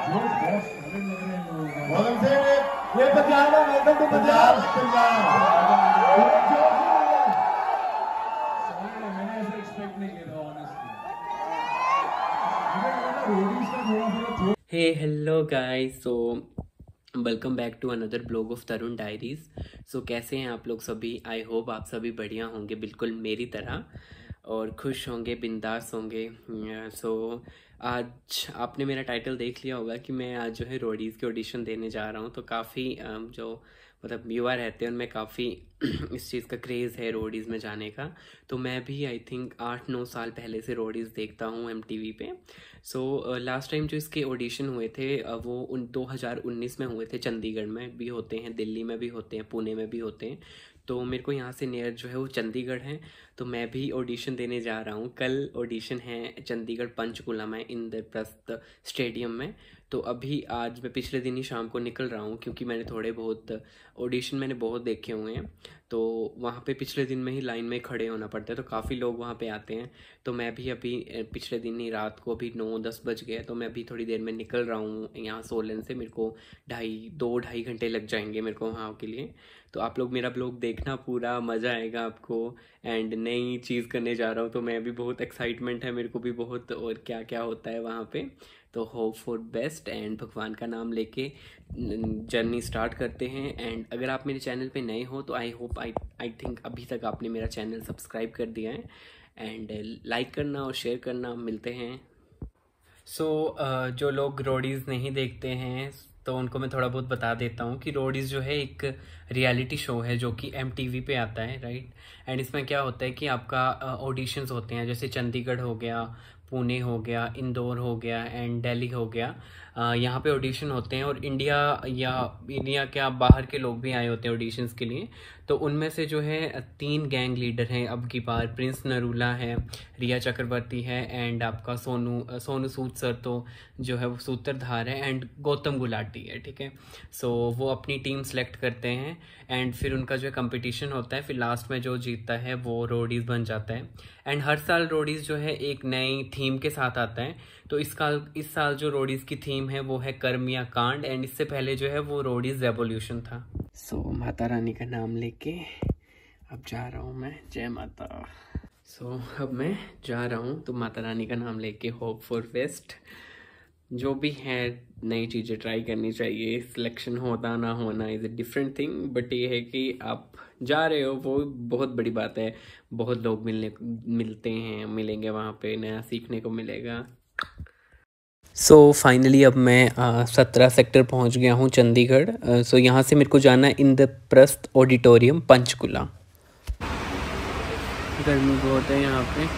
ये पंजाब है, welcome to Punjab. मैंने ऐसा एक्सपेक्ट नहीं किया था honestly. Hey hello guys, so welcome back to another blog of Tarun diaries. So कैसे हैं आप लोग सभी? आई होप आप सभी बढ़िया होंगे, बिल्कुल मेरी तरह, और खुश होंगे, बिंदास होंगे। सो आज आपने मेरा टाइटल देख लिया होगा कि मैं आज जो है रोडीज़ के ऑडिशन देने जा रहा हूँ। तो काफ़ी जो मतलब युवा रहते हैं उनमें काफ़ी इस चीज़ का क्रेज़ है रोडीज़ में जाने का। तो मैं भी आई थिंक 8-9 साल पहले से रोडीज़ देखता हूँ MTV पे। सो लास्ट टाइम जो इसके ऑडिशन हुए थे वो 2019 में हुए थे। चंडीगढ़ में भी होते हैं, दिल्ली में भी होते हैं, पुणे में भी होते हैं। तो मेरे को यहाँ से नियर जो है वो चंडीगढ़ है, तो मैं भी ऑडिशन देने जा रहा हूँ। कल ऑडिशन है चंडीगढ़ पंचकुला में, इंद्रप्रस्थ स्टेडियम में। तो अभी आज मैं पिछले दिन ही शाम को निकल रहा हूँ, क्योंकि मैंने थोड़े बहुत ऑडिशन मैंने बहुत देखे हुए हैं। तो वहाँ पे पिछले दिन में ही लाइन में खड़े होना पड़ता है, तो काफ़ी लोग वहाँ पे आते हैं। तो मैं भी अभी पिछले दिन ही रात को अभी 9-10 बज गए, तो मैं अभी थोड़ी देर में निकल रहा हूँ यहाँ सोलन से। मेरे को 2-2.5 घंटे लग जाएंगे मेरे को वहाँ के लिए। तो आप लोग मेरा ब्लॉग देखना, पूरा मज़ा आएगा आपको। एंड नई चीज़ करने जा रहा हूँ, तो मैं भी बहुत एक्साइटमेंट है मेरे को भी बहुत, और क्या क्या होता है वहाँ पे। तो होप फॉर बेस्ट एंड भगवान का नाम लेके जर्नी स्टार्ट करते हैं। एंड अगर आप मेरे चैनल पे नए हो तो आई थिंक अभी तक आपने मेरा चैनल सब्सक्राइब कर दिया है, एंड लाइक करना और शेयर करना। मिलते हैं। सो जो लोग रोडीज़ नहीं देखते हैं तो उनको मैं थोड़ा बहुत बता देता हूँ कि रोडीज़ जो है एक रियलिटी शो है जो कि MTV पे आता है, राइट। एंड इसमें क्या होता है कि आपका ऑडिशंस होते हैं, जैसे चंडीगढ़ हो गया, पुणे हो गया, इंदौर हो गया एंड दिल्ली हो गया। यहाँ पे ऑडिशन होते हैं, और इंडिया क्या बाहर के लोग भी आए होते हैं ऑडिशंस के लिए। तो उनमें से जो है 3 गैंग लीडर हैं अब की बार। प्रिंस नरूला है, रिया चक्रवर्ती है, एंड आपका सोनू सूद सर तो जो है वो सूत्रधार है, एंड गौतम गुलाटी है, ठीक है। सो वो अपनी टीम सेलेक्ट करते हैं, एंड फिर उनका जो है कंपटीशन होता है। फिर लास्ट में जो जीतता है वो रोडीज़ बन जाता है। एंड हर साल रोडीज़ जो है एक नई थीम के साथ आता है। तो इस साल जो रोडीज़ की थीम है वो है कर्म या कांड, एंड इससे पहले जो है वो रोडीज़ रेवोल्यूशन था। सो माता रानी का नाम लेके अब जा रहा हूँ मैं। जय माता। सो अब मैं जा रहा हूँ, तो माता रानी का नाम लेके होप फॉर बेस्ट। जो भी है नई चीज़ें ट्राई करनी चाहिए। सिलेक्शन होना ना होना is a different thing, but ये है कि आप जा रहे हो वो बहुत बड़ी बात है। बहुत लोग मिलेंगे वहाँ पे, नया सीखने को मिलेगा। सो फाइनली अब मैं 17 सेक्टर पहुँच गया हूँ, चंडीगढ़। सो यहाँ से मेरे को जाना है इंद्रप्रस्थ ऑडिटोरियम पंचकुला। गर्मी बहुत है यहाँ पे।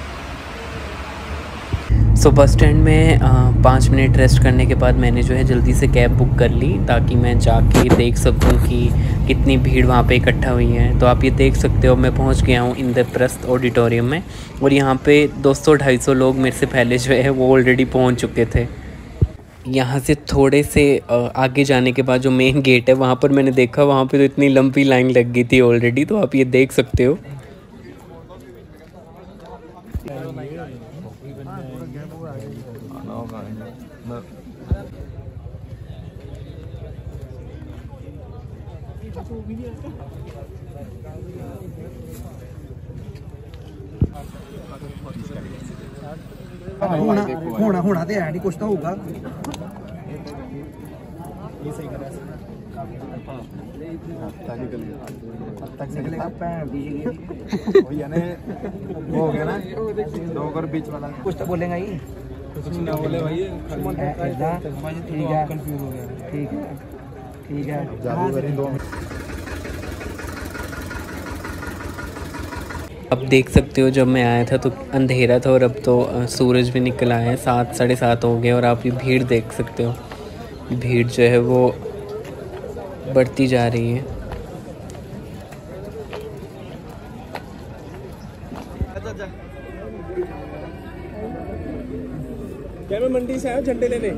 सो बस स्टैंड में 5 मिनट रेस्ट करने के बाद मैंने जो है जल्दी से कैब बुक कर ली, ताकि मैं जाके देख सकूं कि कितनी भीड़ वहाँ पे इकट्ठा हुई है। तो आप ये देख सकते हो, मैं पहुँच गया हूँ इंद्रप्रस्थ ऑडिटोरियम में, और यहाँ पे 200-250 लोग मेरे से पहले जो है वो ऑलरेडी पहुँच चुके थे। यहाँ से थोड़े से आगे जाने के बाद जो मेन गेट है वहाँ पर मैंने देखा, वहाँ पे तो इतनी लंबी लाइन लग गई थी ऑलरेडी। तो आप ये देख सकते हो। होना तो है नहीं, कुछ तो होगा। वो हो गया ना, लोग और बीच वाला कुछ तो बोलेगा ही, कुछ ना बोले भाई। ठीक है, कंफ्यूज हो गया। ठीक है। अब देख सकते हो, जब मैं आया था तो अंधेरा था, और अब तो सूरज भी निकल आया है। 7-7:30 हो गए, और आप ये भीड़ देख सकते हो। भीड़ जो है वो बढ़ती जा रही है। क्या मैं मंडी से आया झंडे लेने?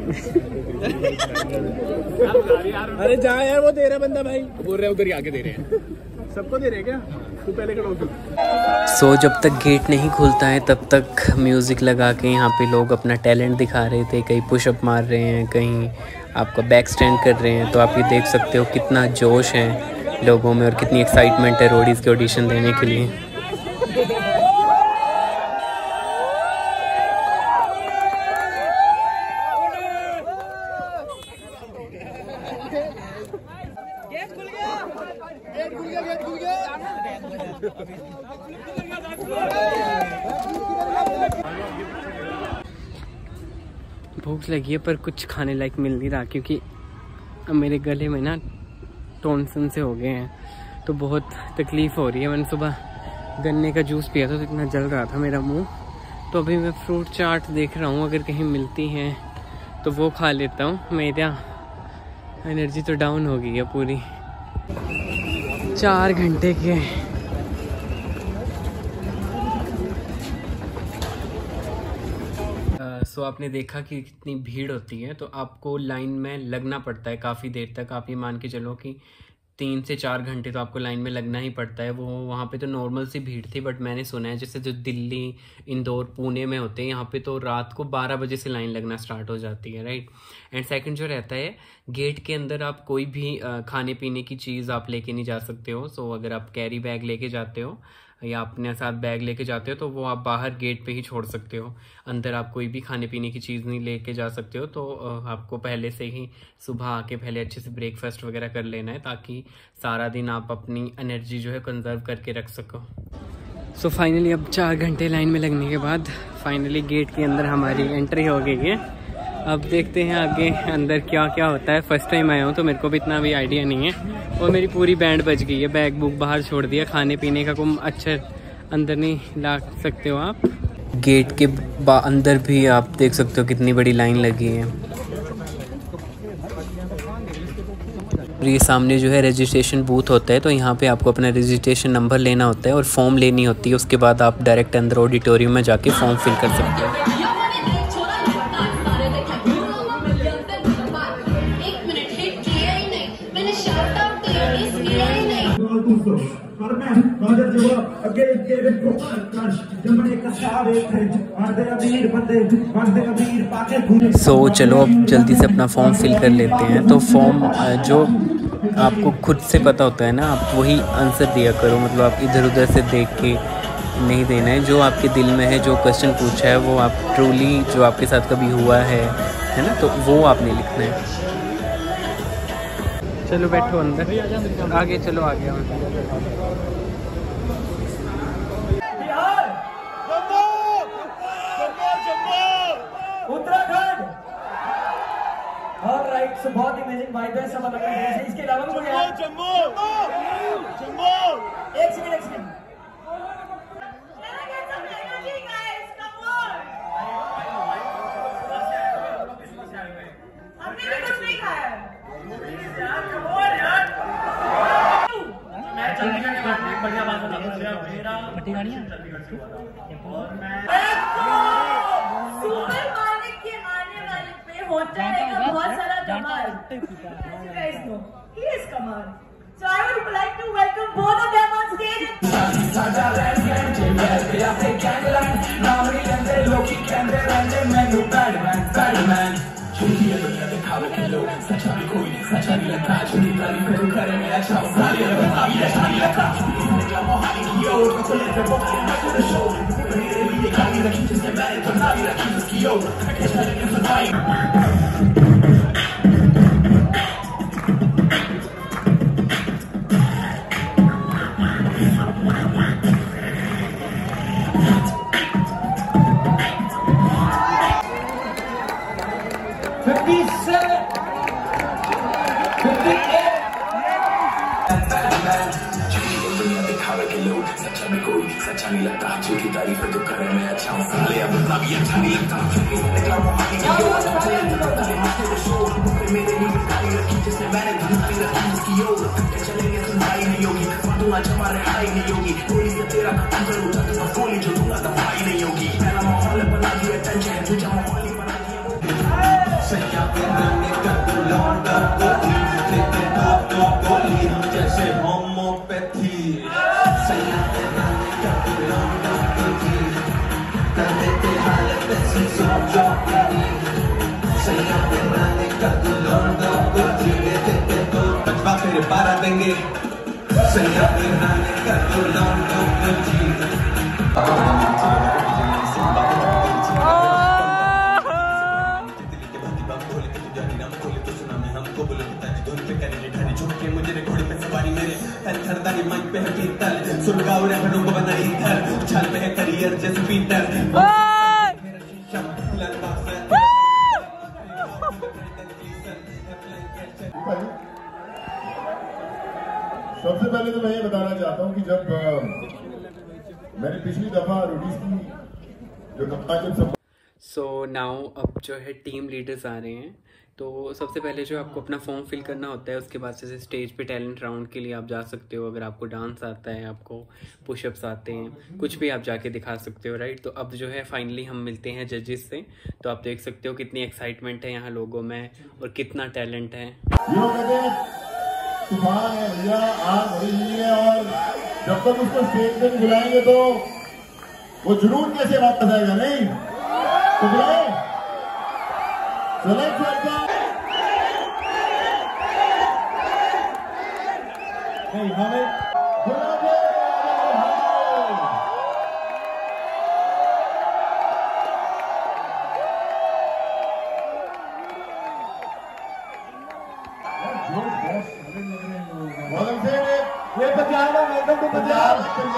अरे जा यार, वो दे रहा बंदा भाई, बोल रहे उधर ही आके दे रहे हैं। सबको दे रहे हैं क्या? तू पहले खड़ा। सो जब तक गेट नहीं खुलता है तब तक म्यूज़िक लगा के यहाँ पे लोग अपना टैलेंट दिखा रहे थे। कहीं पुशअप मार रहे हैं, कहीं आपका बैक स्टैंड कर रहे हैं। तो आप ये देख सकते हो कितना जोश है लोगों में और कितनी एक्साइटमेंट है रोडीज़ के ऑडिशन देने के लिए। भूख लगी है पर कुछ खाने लायक मिल नहीं रहा, क्योंकि अब मेरे गले में ना टॉन्सन से हो गए हैं, तो बहुत तकलीफ़ हो रही है। मैंने सुबह गन्ने का जूस पिया था तो इतना जल रहा था मेरा मुंह, तो अभी मैं फ्रूट चाट देख रहा हूँ, अगर कहीं मिलती हैं तो वो खा लेता हूँ। मेरा एनर्जी तो डाउन हो गई है पूरी। 4 घंटे के सो आपने देखा कि कितनी भीड़ होती है, तो आपको लाइन में लगना पड़ता है काफ़ी देर तक। आप ये मान के चलो कि 3 से 4 घंटे तो आपको लाइन में लगना ही पड़ता है। वो वहाँ पे तो नॉर्मल सी भीड़ थी, बट मैंने सुना है जैसे जो दिल्ली, इंदौर, पुणे में होते हैं, यहाँ पे तो रात को 12 बजे से लाइन लगना स्टार्ट हो जाती है, राइट। एंड सेकंड जो रहता है, गेट के अंदर आप कोई भी खाने पीने की चीज़ आप लेके नहीं जा सकते हो। सो अगर आप कैरी बैग लेके जाते हो या अपने साथ बैग लेके जाते हो तो वो आप बाहर गेट पे ही छोड़ सकते हो। अंदर आप कोई भी खाने पीने की चीज़ नहीं लेके जा सकते हो। तो आपको पहले से ही सुबह आके पहले अच्छे से ब्रेकफास्ट वगैरह कर लेना है, ताकि सारा दिन आप अपनी एनर्जी जो है कंजर्व करके रख सको। सो फाइनली अब 4 घंटे लाइन में लगने के बाद फाइनली गेट के अंदर हमारी एंट्री हो गई है। अब देखते हैं आगे अंदर क्या क्या होता है। फर्स्ट टाइम आया हूँ तो मेरे को भी इतना भी आइडिया नहीं है, और मेरी पूरी बैंड बज गई है। बैग बुक बाहर छोड़ दिया, खाने पीने का कोई अच्छा अंदर नहीं ला सकते हो आप। गेट के अंदर भी आप देख सकते हो कितनी बड़ी लाइन लगी है। ये सामने जो है रजिस्ट्रेशन बूथ होता है, तो यहाँ पे आपको अपना रजिस्ट्रेशन नंबर लेना होता है और फॉर्म लेनी होती है। उसके बाद आप डायरेक्ट अंदर ऑडिटोरियम में जाके फॉर्म फिल कर सकते हो। सो चलो अब जल्दी से अपना फॉर्म फिल कर लेते हैं। तो फॉर्म जो आपको खुद से पता होता है ना, आप वही आंसर दिया करो। मतलब आप इधर उधर से देख के नहीं देना है। जो आपके दिल में है, जो क्वेश्चन पूछा है, वो आप ट्रूली जो आपके साथ कभी हुआ है ना, तो वो आपने लिखना है। चलो बैठो अंदर, आगे चलो आगे। उत्तराखंड। और राइट, सो बहुत इमेजिंग वाइब है, सब अलग अलग है। इसके अलावा भी कोई है? जम्मू। एक सेकंड। बढ़िया बात मेरा सुपर मालिक के आने वाले पे होता है बहुत सारा धमाल। He is कमाल। So I would like to welcome both of them on stage. सच्चा में कोई सच्चा नहीं लगता, झूठी तारीफ तो करे मैं अच्छा हूँ, साले अब इतना भी अच्छा नहीं लगता। निकला मोहाली की ओर, मेरे लिए गाड़ी रखी जिसने मैंने धमकी रखी उसकी ओर, चलेंगे सुनवाई नहीं होगी, दूंगा जमा रिहाई नहीं होगी, गोली से तेरा खत्म करूंगा तो गोली जो दूंगा दवाई नहीं होगी। पहला माहौल बना दिया टेंशन, दूसरा माहौल ही बना दिया सैया पे गाने का तू लौंडा गोली, लेते तो गोली हम जैसे होम्योपैथी। सैया पे गाने का तू लौंडा गोली, कर देते हालत ऐसी सो जो करी। सैया पे गाने का तू लौंडा करियर जैसे पीटर सबसे पहले तो मैं ये बताना चाहता हूँ कि जब मैंने पिछली दफा रोडीज की जो कप्तान सो नाउ अब जो है टीम लीडर्स आ रहे हैं। तो सबसे पहले जो आपको अपना फॉर्म फिल करना होता है, उसके बाद जैसे स्टेज पे टैलेंट राउंड के लिए आप जा सकते हो। अगर आपको डांस आता है, आपको पुशअप्स आते हैं, कुछ भी आप जाके दिखा सकते हो, राइट। तो अब जो है फाइनली हम मिलते हैं जजेस से। तो आप देख सकते हो कितनी एक्साइटमेंट है यहाँ लोगों में और कितना टैलेंट है। तूफान है भैया, आग भरी हुई है और जब तक उसको स्टेज पे बुलाएंगे तो वो जुनून कैसे वापस आएगा। नहीं तो बुलाए सेलेक्ट नहीं हमें ये पंजाब है, वेलकम टू पंजाब।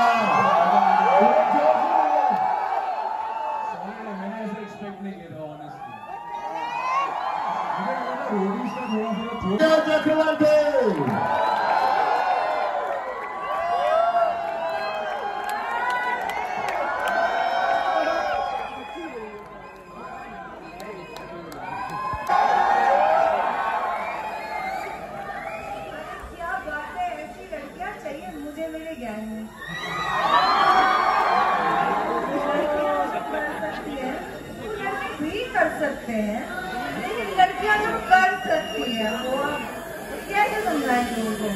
मैंने ऐसे एक्सपेक्ट नहीं किया ऑनेस्टली। सकते हैं, लेकिन लड़कियां जो कर सकती है वो कैसे समझाएंगे उनको।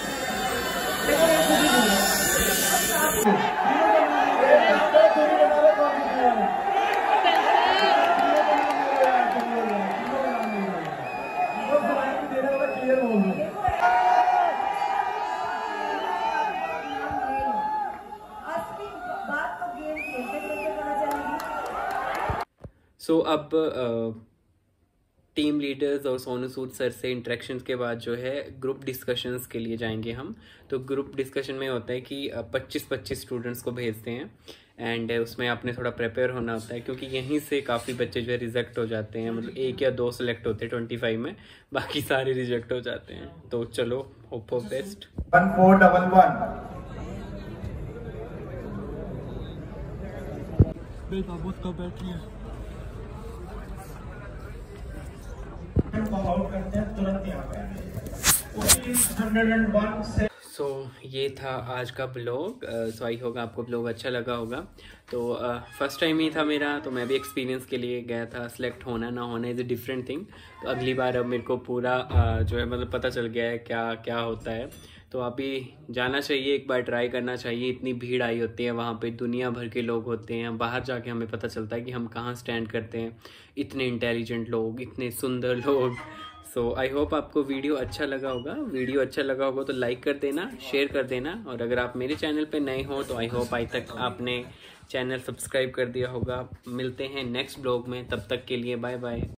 सो अब टीम लीडर्स और सोनू सूद सर से इंटरेक्शंस के बाद जो है ग्रुप डिस्कशंस के लिए जाएंगे हम। तो ग्रुप डिस्कशन में होता है कि 25-25 स्टूडेंट्स को भेजते हैं एंड उसमें आपने थोड़ा प्रिपेयर होना होता है, क्योंकि यहीं से काफ़ी बच्चे जो है रिजेक्ट हो जाते हैं। मतलब 1 या 2 सेलेक्ट होते हैं 25 में, बाकी सारे रिजेक्ट हो जाते हैं। तो चलो, होप फॉर बेस्ट। 1411 सो ये था आज का ब्लॉग। सो आई होगा आपको ब्लॉग अच्छा लगा होगा। तो फर्स्ट टाइम ही था मेरा, तो मैं भी एक्सपीरियंस के लिए गया था। सिलेक्ट होना ना होना इज़ अ डिफरेंट थिंग। तो अगली बार अब मेरे को पूरा जो है मतलब पता चल गया है क्या क्या होता है। तो अभी जाना चाहिए, एक बार ट्राई करना चाहिए। इतनी भीड़ आई होती है वहाँ पे, दुनिया भर के लोग होते हैं। बाहर जाके हमें पता चलता है कि हम कहाँ स्टैंड करते हैं। इतने इंटेलिजेंट लोग, इतने सुंदर लोग। सो आई होप आपको वीडियो अच्छा लगा होगा। वीडियो अच्छा लगा होगा तो लाइक कर देना, शेयर कर देना। और अगर आप मेरे चैनल पे नए हो तो आई होप आज तक आपने चैनल सब्सक्राइब कर दिया होगा। मिलते हैं नेक्स्ट ब्लॉग में, तब तक के लिए बाय बाय।